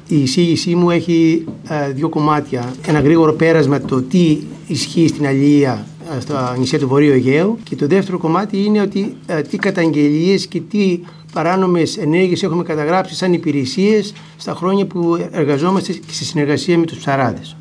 Η εισήγησή μου έχει δύο κομμάτια. Ένα γρήγορο πέρασμα το τι ισχύει στην αλληλεία στα νησιά του Βορείου Αιγαίου, και το δεύτερο κομμάτι είναι ότι τι καταγγελίες και τι παράνομες ενέργειες έχουμε καταγράψει σαν υπηρεσίες στα χρόνια που εργαζόμαστε και σε συνεργασία με τους ψαράδες.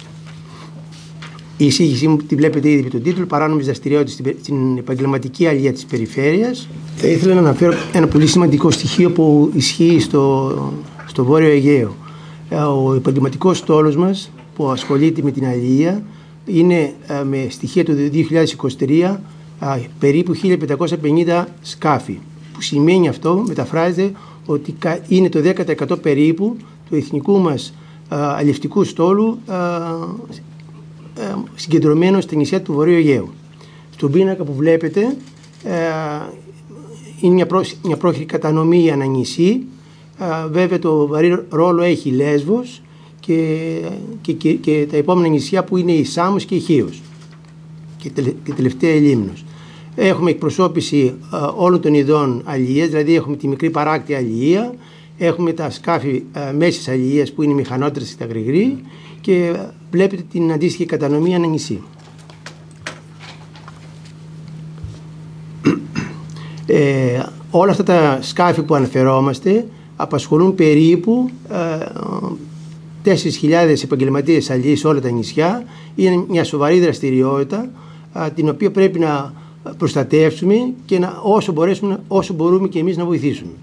Η εισήγησή μου τη βλέπετε ήδη με τον τίτλο «Παράνομες δραστηριότητες στην επαγγελματική αλληλεία της περιφέρειας». Θα ήθελα να αναφέρω ένα πολύ σημαντικό στοιχείο που ισχύει στο Βόρειο Αιγαίο. Ο επαγγελματικός στόλος μας που ασχολείται με την αλληλεία είναι με στοιχεία του 2023 περίπου 1550 σκάφη. Που σημαίνει αυτό, μεταφράζεται ότι είναι το 10% περίπου του εθνικού μας αλληλευτικού στόλου συγκεντρωμένο στα νησιά του Βορείου Αιγαίου. Στον πίνακα που βλέπετε είναι μια πρόχειρη κατανομή ανά νησί. Βέβαια το βαρύ ρόλο έχει η Λέσβος και τα επόμενα νησιά που είναι η Σάμος και η Χίος και τελευταία η Λίμνος. Έχουμε εκπροσώπηση όλων των ειδών αλληλείας, δηλαδή έχουμε τη μικρή παράκτη αλληλεία, έχουμε τα σκάφη μέσης αλληλείας που είναι οι μηχανότερες και τα γρηγροί, και βλέπετε την αντίστοιχη κατανομή ανά νησί. Όλα αυτά τα σκάφη που αναφερόμαστε απασχολούν περίπου 4.000 επαγγελματίες αλληλείς σε όλα τα νησιά. Είναι μια σοβαρή δραστηριότητα την οποία πρέπει να προστατεύσουμε και όσο μπορούμε και εμείς να βοηθήσουμε.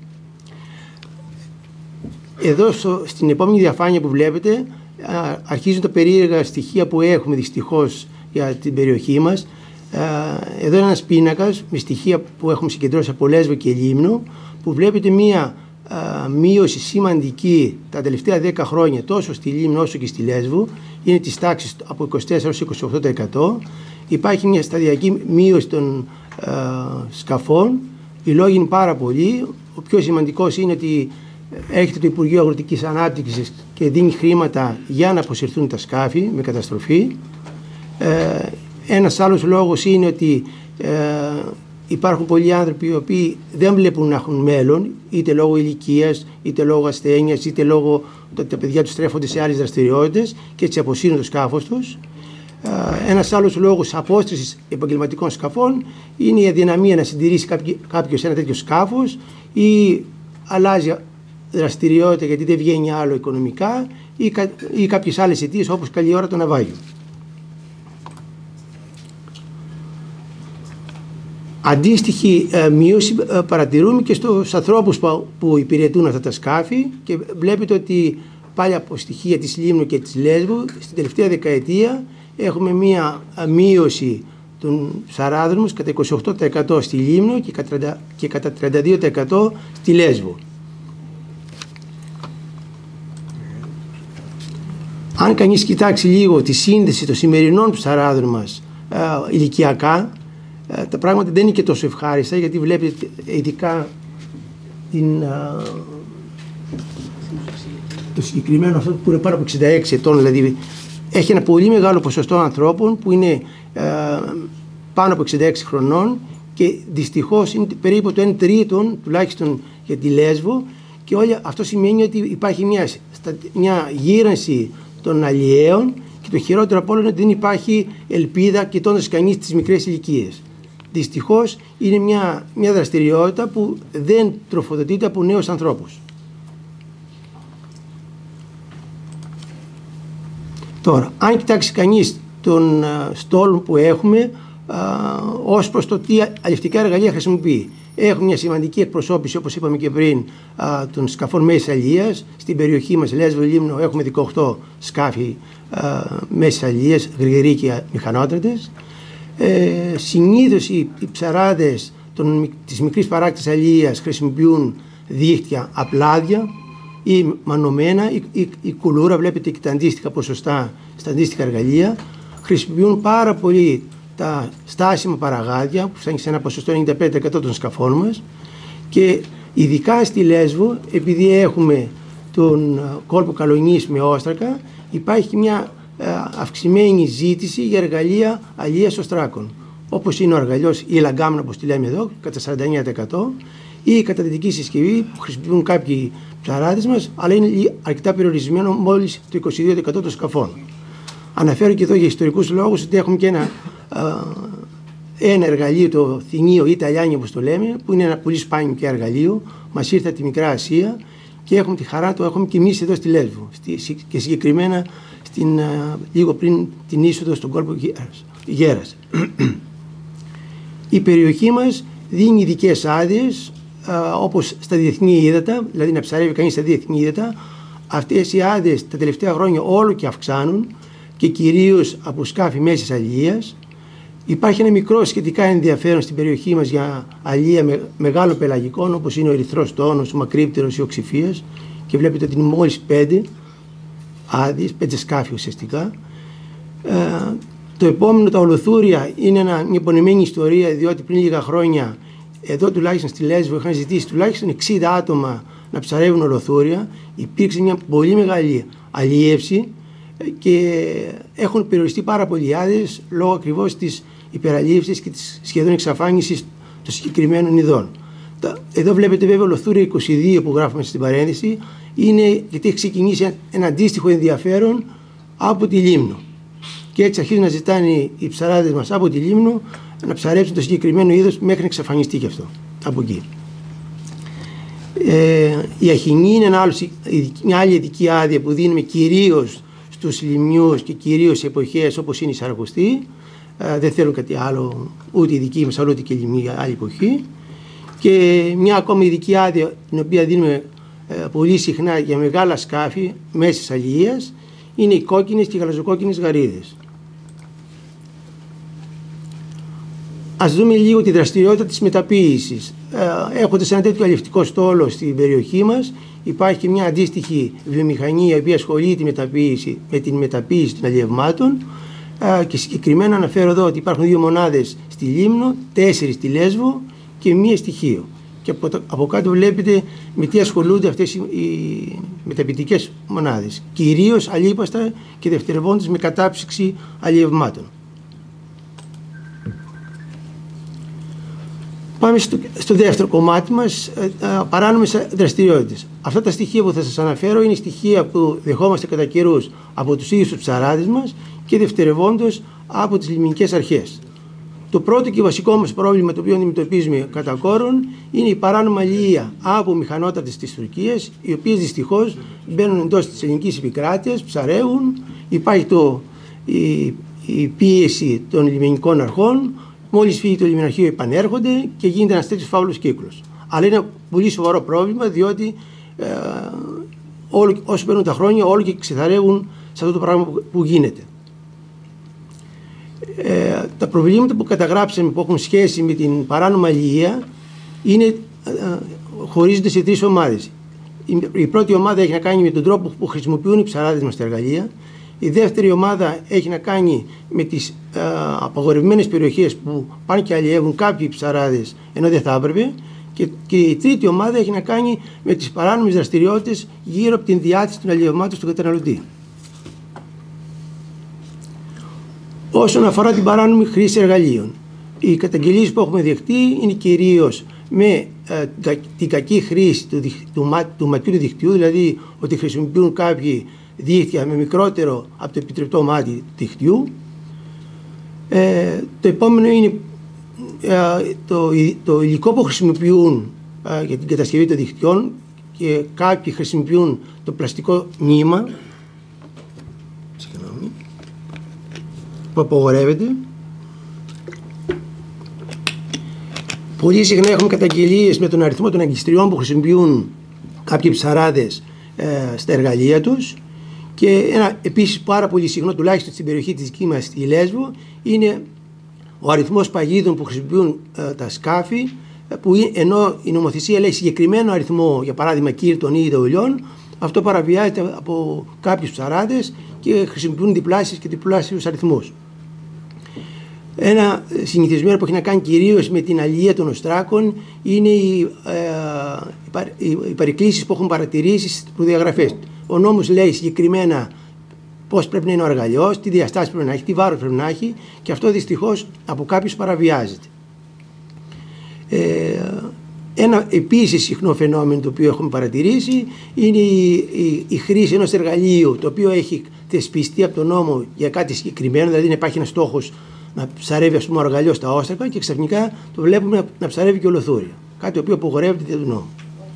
Εδώ στην επόμενη διαφάνεια που βλέπετε αρχίζουν τα περίεργα στοιχεία που έχουμε δυστυχώς για την περιοχή μας. Εδώ είναι ένας πίνακας με στοιχεία που έχουμε συγκεντρώσει από Λέσβο και Λίμνο, που βλέπετε μία μείωση σημαντική τα τελευταία 10 χρόνια τόσο στη Λίμνο όσο και στη Λέσβο. Είναι της τάξης από 24% έως 28%. Υπάρχει μια σταδιακή μείωση των σκαφών. Οι λόγοι είναι πάρα πολλοί. Ο πιο σημαντικός είναι ότι έρχεται το Υπουργείο Αγροτικής Ανάπτυξης και δίνει χρήματα για να αποσυρθούν τα σκάφη με καταστροφή. Ένας άλλος λόγος είναι ότι υπάρχουν πολλοί άνθρωποι οι οποίοι δεν βλέπουν να έχουν μέλλον, είτε λόγω ηλικίας, είτε λόγω ασθένειας, είτε λόγω ότι τα παιδιά τους στρέφονται σε άλλες δραστηριότητες και έτσι αποσύρουν το σκάφος τους. Ένας άλλος λόγος απόστρεψης επαγγελματικών σκαφών είναι η αδυναμία να συντηρήσει κάποιος ένα τέτοιο σκάφος, ή αλλάζει δραστηριότητα γιατί δεν βγαίνει άλλο οικονομικά, ή κάποιες άλλες αιτίες όπως καλή ώρα το ναυάγιο. Αντίστοιχη μείωση παρατηρούμε και στους ανθρώπους που υπηρετούν αυτά τα σκάφη, και βλέπετε ότι πάλι από στοιχεία της Λίμνου και της Λέσβου στην τελευταία δεκαετία έχουμε μία μείωση των ψαράδρομους κατά 28% στη Λίμνο και κατά 32% στη Λέσβο. Αν κανείς κοιτάξει λίγο τη σύνδεση των σημερινών ψαράδρομων μας ηλικιακά, τα πράγματα δεν είναι και τόσο ευχάριστα, γιατί βλέπετε ειδικά το συγκεκριμένο αυτό που είναι πάνω από 66 ετών, δηλαδή έχει ένα πολύ μεγάλο ποσοστό ανθρώπων που είναι πάνω από 66 χρονών, και δυστυχώς είναι περίπου το 1 τρίτο τουλάχιστον για τη Λέσβο, και αυτό σημαίνει ότι υπάρχει μια γύρανση των αλλιέων, και το χειρότερο από όλα είναι ότι δεν υπάρχει ελπίδα κοιτώντας κανείς τις μικρές ηλικίες. Δυστυχώς είναι μια δραστηριότητα που δεν τροφοδοτείται από νέους ανθρώπους. Τώρα, αν κοιτάξει κανείς τον στόλο που έχουμε ως προς το τι αλλιευτικά εργαλεία χρησιμοποιεί, έχουμε μια σημαντική εκπροσώπηση, όπως είπαμε και πριν, των σκαφών μέσης αλληλείας. Στην περιοχή μας, Λέσβο, Λίμνο, έχουμε 18 σκάφη μέσης αλληλείας, γρηγεροί και μηχανότρατες. Συνήθως οι ψαράδες της μικρής παράκτης αλληλείας χρησιμοποιούν δίχτυα απλάδια ή μανωμένα, η κουλούρα, βλέπετε και τα αντίστοιχα ποσοστά στα αντίστοιχα εργαλεία. Χρησιμοποιούν πάρα πολύ τα στάσιμα παραγάδια που φτάνει σε ένα ποσοστό 95% των σκαφών μας, και ειδικά στη Λέσβο, επειδή έχουμε τον κόλπο Καλονής με όστρακα, υπάρχει μια αυξημένη ζήτηση για εργαλεία αλληλείας οστράκων, όπως είναι ο αργαλιός ή η λαγκάμνα, όπως τη λέμε εδώ, κατά 49%, ή η καταδυτική συσκευή που χρησιμοποιούν κάποιοι ψαράδες μας, αλλά είναι αρκετά περιορισμένο, μόλις το 22% των σκαφών. Αναφέρω και εδώ για ιστορικούς λόγους ότι έχουμε και ένα εργαλείο, το θηνίο ή ταλιάνι όπως το λέμε, που είναι ένα πολύ σπάνιο και εργαλείο. Μας ήρθε από τη Μικρά Ασία και έχουμε τη χαρά το έχουμε και εμείς εδώ στη Λέσβο και συγκεκριμένα λίγο πριν την είσοδο στον κόλπο Γέρας. Η περιοχή μας δίνει ειδικές άδειες, όπως στα διεθνή ύδατα, δηλαδή να ψαρεύει κανείς στα διεθνή ύδατα. Αυτές οι άδειες τα τελευταία χρόνια όλο και αυξάνουν και κυρίως από σκάφη μέσης αλιείας. Υπάρχει ένα μικρό σχετικά ενδιαφέρον στην περιοχή μας για αλία μεγάλων πελαγικών, όπως είναι ο ερυθρός τόνος, ο μακρύπτερος ή ο ξηφίας, και βλέπετε ότι είναι μόλις 5 άδειες, 5 σκάφη ουσιαστικά. Το επόμενο, τα ολοθούρια, είναι μια υπονεμένη ιστορία, διότι πριν λίγα χρόνια εδώ τουλάχιστον στη Λέσβο είχαν ζητήσει τουλάχιστον 60 άτομα να ψαρεύουν ολοθούρια. Υπήρξε μια πολύ μεγάλη αλίευση και έχουν περιοριστεί πάρα πολλοί άδειες λόγω ακριβώς της υπεραλίευσης και της σχεδόν εξαφάνισης των συγκεκριμένων ειδών. Εδώ βλέπετε βέβαια ολοθούρια 22 που γράφουμε στην παρένθεση, είναι γιατί έχει ξεκινήσει ένα αντίστοιχο ενδιαφέρον από τη Λίμνο. Και έτσι αρχίζουν να ζητάνε οι ψαράδες μας από τη Λίμνο να ψαρέψουν το συγκεκριμένο είδος μέχρι να εξαφανιστεί και αυτό από εκεί. Η αχινή είναι μια άλλη ειδική άδεια που δίνουμε κυρίως στους λιμνιούς και κυρίως σε εποχές όπως είναι η Σαρακοστή. Δεν θέλουν κάτι άλλο, ούτε η δική μας, αλλά ούτε και λιμνή άλλη εποχή. Και μια ακόμα ειδική άδεια την οποία δίνουμε πολύ συχνά για μεγάλα σκάφη μέσης αλιείας είναι οι κόκκινες και οι γαλαζοκόκκινες γαρίδες. Ας δούμε λίγο τη δραστηριότητα της μεταποίησης. Έχοντας ένα τέτοιο αλλιευτικό στόλο στην περιοχή μας, υπάρχει και μια αντίστοιχη βιομηχανία η οποία ασχολείται με την μεταποίηση των αλλιευμάτων, και συγκεκριμένα αναφέρω εδώ ότι υπάρχουν 2 μονάδες στη Λίμνο, 4 στη Λέσβο και 1 στη Χίο. Και από κάτω βλέπετε με τι ασχολούνται αυτές οι μεταποιητικές μονάδες. Κυρίως αλίπαστα και δευτερευόντως με κατάψυξη αλλιευμάτων. Πάμε στο δεύτερο κομμάτι μας, παράνομες δραστηριότητες. Αυτά τα στοιχεία που θα σας αναφέρω είναι στοιχεία που δεχόμαστε κατά καιρούς από τους ίδιους τους ψαράδες μας και δευτερευόντως από τις λιμνικές αρχές. Το πρώτο και βασικό μας πρόβλημα το οποίο αντιμετωπίζουμε κατά κόρον είναι η παράνομα αλληλεία από μηχανότρατες της Τουρκίας, οι οποίες δυστυχώς μπαίνουν εντός της ελληνικής επικράτειας, ψαρεύουν, υπάρχει η πίεση των λιμενικών αρχών. Μόλις φύγει το λιμεναρχείο επανέρχονται και γίνεται ένας τέτοιος φαύλος κύκλος. Αλλά είναι ένα πολύ σοβαρό πρόβλημα, διότι όσο παίρνουν τα χρόνια όλο και ξεθαρεύουν σε αυτό το πράγμα που γίνεται. Τα προβλήματα που καταγράψαμε που έχουν σχέση με την παράνομα αλληλεία χωρίζονται σε 3 ομάδες. Η πρώτη ομάδα έχει να κάνει με τον τρόπο που χρησιμοποιούν οι ψαράδες μας τα εργαλεία. Η δεύτερη ομάδα έχει να κάνει με τις απαγορευμένες περιοχές που πάνε και αλλιεύουν κάποιοι ψαράδες ενώ δεν θα έπρεπε. Και η τρίτη ομάδα έχει να κάνει με τις παράνομες δραστηριότητες γύρω από την διάθεση των αλλιευμάτων στον καταναλωτή. Όσον αφορά την παράνομη χρήση εργαλείων, οι καταγγελίες που έχουμε δεχτεί είναι κυρίως με την κακή χρήση του ματιού του δικτυού, δηλαδή ότι χρησιμοποιούν κάποιοι δίχτυα με μικρότερο από το επιτρεπτό μάτι του δικτυού. Το επόμενο είναι το υλικό που χρησιμοποιούν για την κατασκευή των δικτυών, και κάποιοι χρησιμοποιούν το πλαστικό νήμα που απογορεύεται. Πολύ συχνά έχουμε καταγγελίες με τον αριθμό των αγκιστριών που χρησιμοποιούν κάποιοι ψαράδες στα εργαλεία τους. Και ένα επίσης πάρα πολύ συχνό, τουλάχιστον στην περιοχή της δική μας στη Λέσβο, είναι ο αριθμός παγίδων που χρησιμοποιούν τα σκάφη, που ενώ η νομοθεσία λέει συγκεκριμένο αριθμό, για παράδειγμα κύρτων ή ιδεολιών, αυτό παραβιάζεται από κάποιους ψαράδες και χρησιμοποιούν διπλάσιους και διπλάσιους αριθμούς. Ένα συνηθισμένο που έχει να κάνει κυρίως με την αλληλεία των οστράκων είναι οι παρεκκλήσεις που έχουν παρατηρήσει στις προδιαγραφές. Ο νόμος λέει συγκεκριμένα πώς πρέπει να είναι ο εργαλειός, τι διαστάσεις πρέπει να έχει, τι βάρος πρέπει να έχει, και αυτό δυστυχώς από κάποιους παραβιάζεται. Ένα επίσης συχνό φαινόμενο το οποίο έχουμε παρατηρήσει είναι η χρήση ενός εργαλείου το οποίο έχει θεσπιστεί από τον νόμο για κάτι συγκεκριμένο, δηλαδή να υπάρχει ένας στόχος να ψαρεύει, ας πούμε, ο αργαλιός στα όστρακα και ξαφνικά το βλέπουμε να ψαρεύει και ολοθούρια. Κάτι το οποίο απογορεύεται δια του νόμου.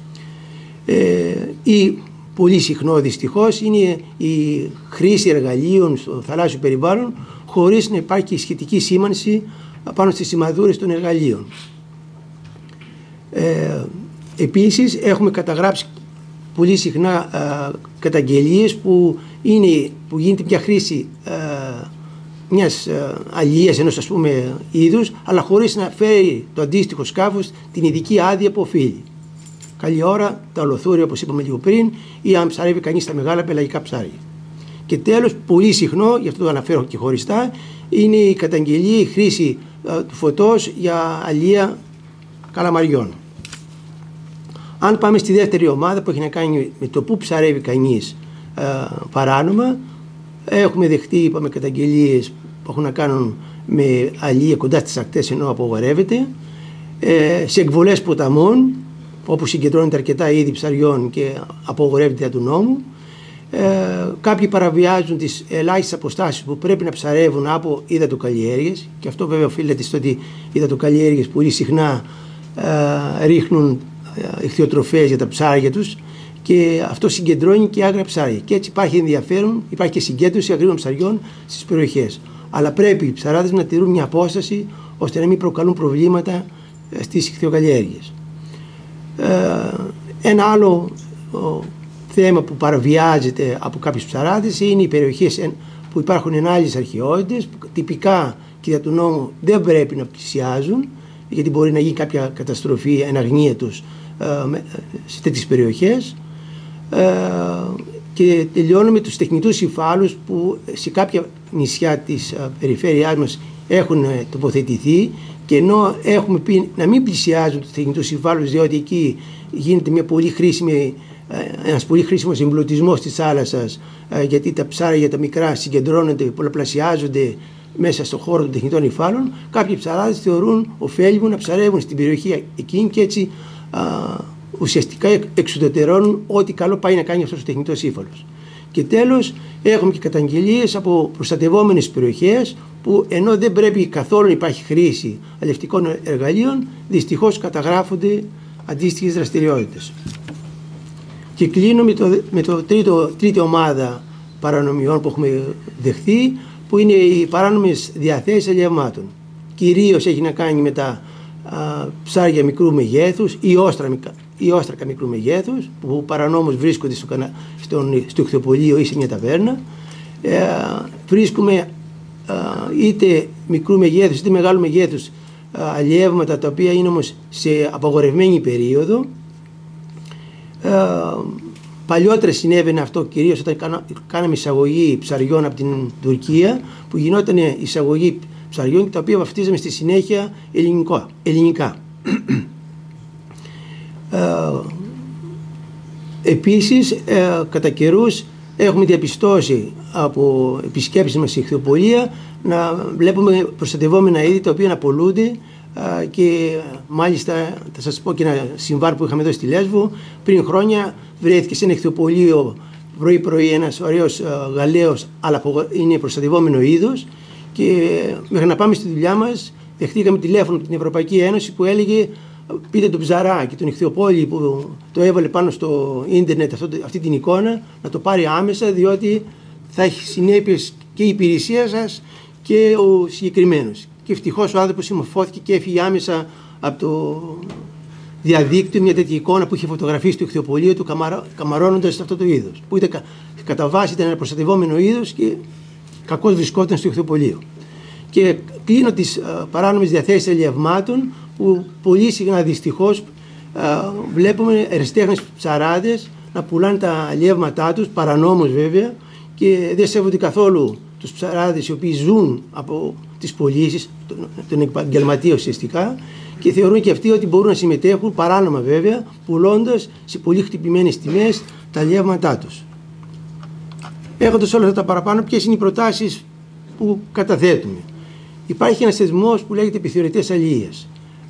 Ή πολύ συχνό δυστυχώς είναι η χρήση εργαλείων στο θαλάσσιο περιβάλλον χωρίς να υπάρχει σχετική σήμανση πάνω στις σημαδούρες των εργαλείων. Επίσης έχουμε καταγράψει πολύ συχνά καταγγελίες που γίνεται μια χρήση μιας αλίας ενός, ας πούμε, είδους, αλλά χωρίς να φέρει το αντίστοιχο σκάφος την ειδική άδεια που οφείλει. Καλή ώρα τα ολοθούρια, όπως είπαμε λίγο πριν, ή αν ψαρεύει κανείς τα μεγάλα πελαγικά ψάρια. Και τέλος, πολύ συχνό, γι' αυτό το αναφέρω και χωριστά, είναι η καταγγελία, η χρήση του φωτός για αλία καλαμαριών. Αν πάμε στη δεύτερη ομάδα που έχει να κάνει με το που ψαρεύει κανείς παράνομα, έχουμε δεχτεί, είπαμε, καταγγελίες που έχουν να κάνουν με αλία κοντά στις ακτές ενώ απογορεύεται, σε εκβολές ποταμών όπου συγκεντρώνεται αρκετά είδη ψαριών και απογορεύεται του νόμου. Κάποιοι παραβιάζουν τις ελάχιστες αποστάσεις που πρέπει να ψαρεύουν από υδατοκαλλιέργειες, και αυτό βέβαια οφείλεται στο ότι οι υδατοκαλλιέργειες πολύ συχνά ρίχνουν ηχθειοτροφές για τα ψάρια τους και αυτό συγκεντρώνει και άγρια ψάρια. Και έτσι υπάρχει ενδιαφέρον, υπάρχει και συγκέντρωση αγρίων ψαριών στις περιοχές. Αλλά πρέπει οι ψαράδες να τηρούν μια απόσταση ώστε να μην προκαλούν προβλήματα στις ηχθειοκαλλιέργειες. Ένα άλλο θέμα που παραβιάζεται από κάποιους ψαράδες είναι οι περιοχές που υπάρχουν ενάλλειες αρχαιότητες, που τυπικά και για τον νόμο δεν πρέπει να πλησιάζουν, γιατί μπορεί να γίνει κάποια καταστροφή εν αγνία τους σε τέτοιες περιοχές. Και τελειώνουμε τους τεχνητούς υφάλους που σε κάποια νησιά της περιφέρειάς μας έχουν τοποθετηθεί, και ενώ έχουμε πει να μην πλησιάζουν τους τεχνητούς υφάλους, διότι εκεί γίνεται ένας πολύ χρήσιμος εμπλουτισμός της θάλασσας, γιατί τα ψάρια τα μικρά συγκεντρώνονται, πολλαπλασιάζονται μέσα στον χώρο των τεχνητών υφάλων, κάποιοι ψαράδες θεωρούν ωφέλιμο να ψαρεύουν στην περιοχή εκείνη και έτσι ουσιαστικά εξουδετερώνουν ό,τι καλό πάει να κάνει αυτός ο τεχνητός ύφαλος. Και τέλος, έχουμε και καταγγελίες από προστατευόμενες περιοχές που ενώ δεν πρέπει καθόλου να υπάρχει χρήση αλλιευτικών εργαλείων, δυστυχώς καταγράφονται αντίστοιχες δραστηριότητες. Και κλείνω με το τρίτη ομάδα παρανομιών που έχουμε δεχθεί, που είναι οι παράνομες διαθέσεις αλλιευμάτων. Κυρίως έχει να κάνει με τα ψάρια μικρού μεγέθους ή όστρακα μικρού μεγέθους που παρανόμως βρίσκονται στο ηχθειοπωλείο ή σε μια ταβέρνα. Βρίσκουμε είτε μικρού μεγέθους είτε μεγάλου μεγέθους αλλιεύματα τα οποία είναι όμως σε απαγορευμένη περίοδο. Παλιότερα συνέβαινε αυτό κυρίως όταν κάναμε εισαγωγή ψαριών από την Τουρκία, που γινόταν εισαγωγή ψαριών τα οποία βαφτίζαμε στη συνέχεια ελληνικά. Επίσης, κατά καιρούς έχουμε διαπιστώσει από επισκέψεις μας στη ηχθειοπωλεία να βλέπουμε προστατευόμενα είδη τα οποία απολούνται, και μάλιστα θα σας πω και ένα συμβάν που είχαμε εδώ στη Λέσβο. Πριν χρόνια βρέθηκε σε ένα ηχθειοπωλείο πρωί-πρωί ένας ωραίος γαλέος, αλλά είναι προστατευόμενο είδος, και μέχρι να πάμε στη δουλειά μας δεχτήκαμε τηλέφωνο από την Ευρωπαϊκή Ένωση που έλεγε πείτε τον ψαρά και τον ηχθειοπόλη που το έβαλε πάνω στο ίντερνετ αυτή την εικόνα να το πάρει άμεσα, διότι θα έχει συνέπειες και η υπηρεσία σας και ο συγκεκριμένος. Και ευτυχώς ο άνθρωπος συμμορφώθηκε και έφυγε άμεσα από το διαδίκτυο μια τέτοια εικόνα που είχε φωτογραφίσει το ηχθειοπωλείο του καμαρώνοντας αυτό το είδος. Που κατά βάση ήταν ένα προστατευόμενο είδος και κακώς βρισκόταν στο ηχθειοπωλείο. Και κλείνω τις παράνομες διαθέσεις αλλιευμάτων, που πολύ συχνά δυστυχώς βλέπουμε ερασιτέχνες ψαράδες να πουλάνε τα αλλιεύματά τους, παρανόμως βέβαια, και δεν σέβονται καθόλου τους ψαράδες οι οποίοι ζουν από τις πωλήσεις, τον επαγγελματία ουσιαστικά, και θεωρούν και αυτοί ότι μπορούν να συμμετέχουν παράνομα βέβαια, πουλώντας σε πολύ χτυπημένες τιμές τα αλλιεύματά τους. Έχοντας όλα αυτά τα παραπάνω, ποιες είναι οι προτάσεις που καταθέτουμε? Υπάρχει ένας θεσμός που λέγεται επιθεωρητές αλληλείας.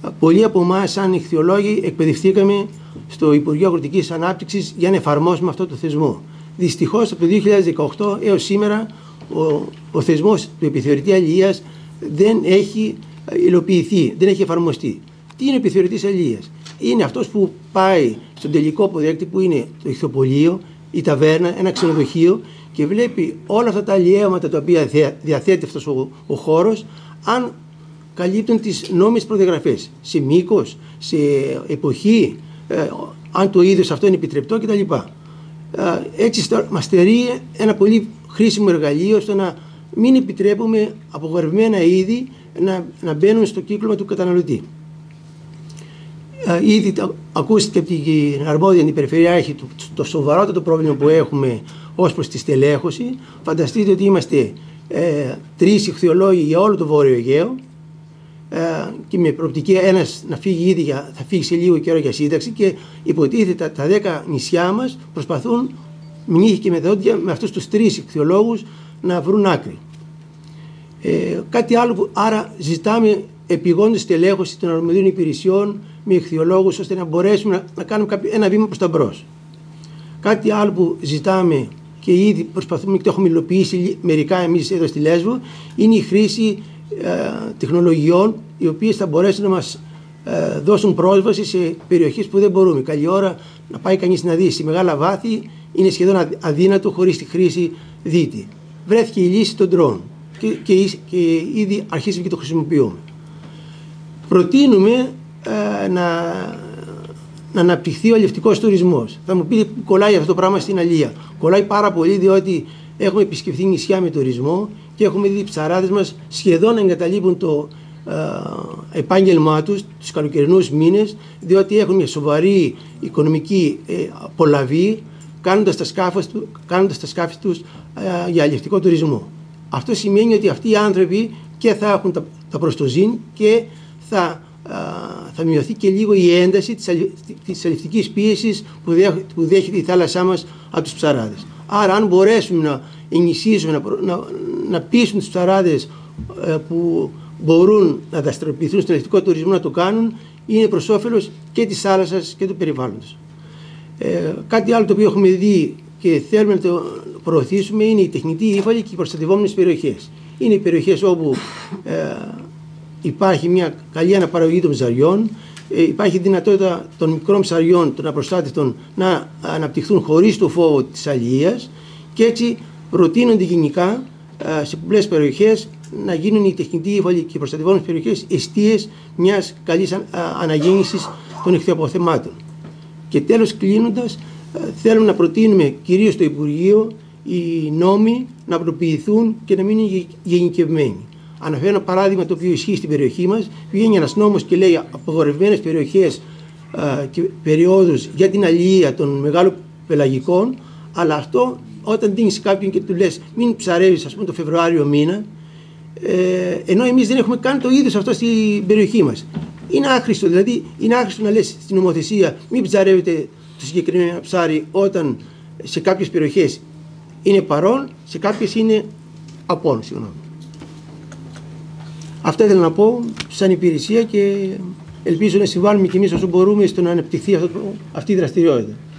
πολλοί από εμάς, σαν ιχθυολόγοι, εκπαιδευτήκαμε στο Υπουργείο Αγροτικής Ανάπτυξης για να εφαρμόσουμε αυτό το θεσμό. Δυστυχώς, από το 2018 έως σήμερα, ο θεσμός του επιθεωρητή αλληλείας δεν έχει υλοποιηθεί, δεν έχει εφαρμοστεί. Τι είναι ο επιθεωρητής αλληλείας? Είναι αυτός που πάει στον τελικό αποδέκτη, που είναι το ιχθυοπωλείο, η ταβέρνα, ένα ξενοδοχείο, και βλέπει όλα αυτά τα αλλιεύματα τα οποία διαθέτει αυτός ο χώρος, αν καλύπτουν τις νόμιμες προδιαγραφές, σε μήκος, σε εποχή, αν το είδος αυτό είναι επιτρεπτό κτλ. Έτσι μας στερεί ένα πολύ χρήσιμο εργαλείο, ώστε να μην επιτρέπουμε απογορευμένα είδη να μπαίνουν στο κύκλωμα του καταναλωτή. Ήδη ακούστηκε από την αρμόδια αντιπεριφερειάρχη το σοβαρότατο πρόβλημα που έχουμε ως προς τη στελέχωση. Φανταστείτε ότι είμαστε 3 ιχθυολόγοι για όλο το Βόρειο Αιγαίο, και με προοπτική ένας να φύγει ήδη, θα φύγει σε λίγο καιρό για σύνταξη, και υποτίθεται τα 10 νησιά μας προσπαθούν με νύχια και με δόντια με αυτούς τους 3 ιχθυολόγους να βρουν άκρη. Κάτι άλλο που άρα ζητάμε επιγόντως στελέχωση των αρμοδίων υπηρεσιών με ιχθυολόγους, ώστε να μπορέσουμε να κάνουμε ένα βήμα προς τα μπρος. Κάτι άλλο που ζητάμε και ήδη προσπαθούμε και το έχουμε υλοποιήσει μερικά εμείς εδώ στη Λέσβο, είναι η χρήση τεχνολογιών, οι οποίες θα μπορέσουν να μας δώσουν πρόσβαση σε περιοχές που δεν μπορούμε. Καλή ώρα να πάει κανείς να δει σε μεγάλα βάθη είναι σχεδόν αδύνατο χωρίς τη χρήση δίτη. Βρέθηκε η λύση των drone και ήδη αρχίσαμε και το χρησιμοποιούμε. Προτείνουμε να αναπτυχθεί ο αλλιευτικός τουρισμός. Θα μου πείτε, κολλάει αυτό το πράγμα στην αλληλεία? Κολλάει πάρα πολύ, διότι έχουμε επισκεφθεί νησιά με τουρισμό και έχουμε δει ψαράδες μας σχεδόν να εγκαταλείπουν το επάγγελμά τους τους καλοκαιρινούς μήνες, διότι έχουν μια σοβαρή οικονομική απολαβή κάνοντας τα σκάφη τους για αλλιευτικό τουρισμό. Αυτό σημαίνει ότι αυτοί οι άνθρωποι και θα έχουν τα προστοζήν και θα μειωθεί και λίγο η ένταση της αλλιευτικής πίεσης που δέχεται η θάλασσά μας από τους ψαράδες. Άρα, αν μπορέσουμε να ενισχύσουμε, να πείσουμε τους ψαράδες που μπορούν να δραστηριοποιηθούν στον αλλιευτικό τουρισμό να το κάνουν, είναι προς όφελος και της θάλασσας και του περιβάλλοντος. Κάτι άλλο το οποίο έχουμε δει και θέλουμε να το προωθήσουμε είναι η τεχνητή ύφαλη και οι προστατευόμενες περιοχές. Είναι οι περιοχές όπου υπάρχει μια καλή αναπαραγωγή των ψαριών, υπάρχει δυνατότητα των μικρών ψαριών, των απροστάτευτων, να αναπτυχθούν χωρίς το φόβο της αλληλείας, και έτσι προτείνονται γενικά σε πολλές περιοχές να γίνουν οι τεχνητοί ύφαλοι και οι προστατευόμενες περιοχές εστίες μιας καλής αναγέννησης των ιχθυοποθεμάτων. Και τέλος, κλείνοντας, θέλουμε να προτείνουμε κυρίως στο Υπουργείο οι νόμοι να απλοποιηθούν και να μην είναι γενικευμένοι. Αναφέρω ένα παράδειγμα το οποίο ισχύει στην περιοχή μας. Βγαίνει ένας νόμος και λέει απαγορευμένες περιοχές και περιόδους για την αλληλεία των μεγάλων πελαγικών, αλλά αυτό όταν δίνεις κάποιον και του λες μην ψαρεύεις, ας πούμε, το Φεβρουάριο μήνα, ενώ εμείς δεν έχουμε καν το είδος αυτό στην περιοχή μας. Είναι άχρηστο, δηλαδή είναι άχρηστο να λες στην νομοθεσία μην ψαρεύετε το συγκεκριμένο ψάρι όταν σε κάποιες περιοχές είναι παρόν, σε κάποιες είναι απόν. Αυτά ήθελα να πω σαν υπηρεσία και ελπίζω να συμβάλλουμε κι εμείς όσο μπορούμε στο να αναπτυχθεί αυτή η δραστηριότητα.